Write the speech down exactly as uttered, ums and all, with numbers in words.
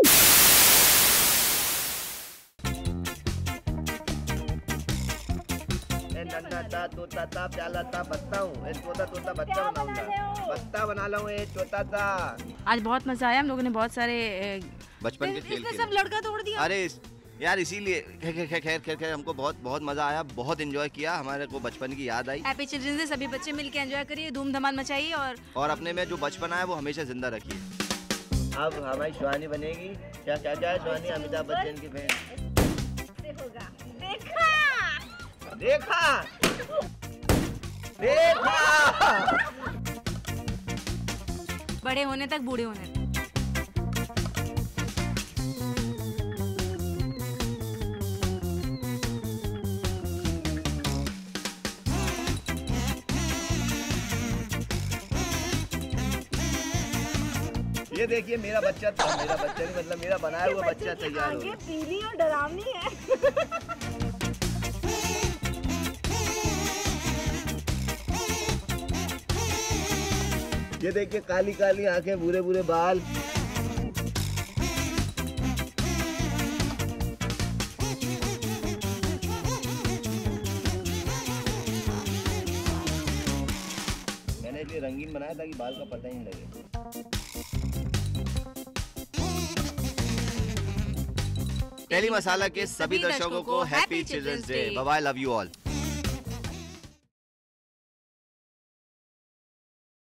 नन्ना था, तोता था, प्याला था, बत्ता हूँ। तोता तोता बच्चा बनाऊंगा, बत्ता बना ला हूँ, तोता था। आज बहुत मजा आया, हम लोगों ने बहुत सारे बचपन के खेल खेले। सब लड़का तोड़ दिया। अरे यार इसीलिए खैर खैर खैर खैर हमको बहुत बहुत मजा आया, बहुत एंजॉय किया, हमारे को बचपन की याद आई। हैप्पी चिल्ड्रंस डे, सभी बच्चे मिलकर एंजॉय करिए, धूम धमाल मचाइए और और अपने में जो बचपन है वो हमेशा जिंदा रखिए। अब हमारी शिवानी बनेगी, क्या क्या क्या शिवानी अमिताभ बच्चन की बहन होगा। देखा देखा देखा बड़े होने तक बूढ़े होने तक। ये देखिए मेरा बच्चा था, मेरा बच्चा नहीं मतलब मेरा बनाया हुआ बच्चा तैयार हो गया। पीली और डरावनी है। ये देखिए काली काली आंखें, बुरे बुरे बाल। मैंने इसलिए रंगीन बनाया ताकि बाल का पता ही नहीं लगे। टेली मसाला के सभी दर्शकों को happy children's day. Bye bye, love you all.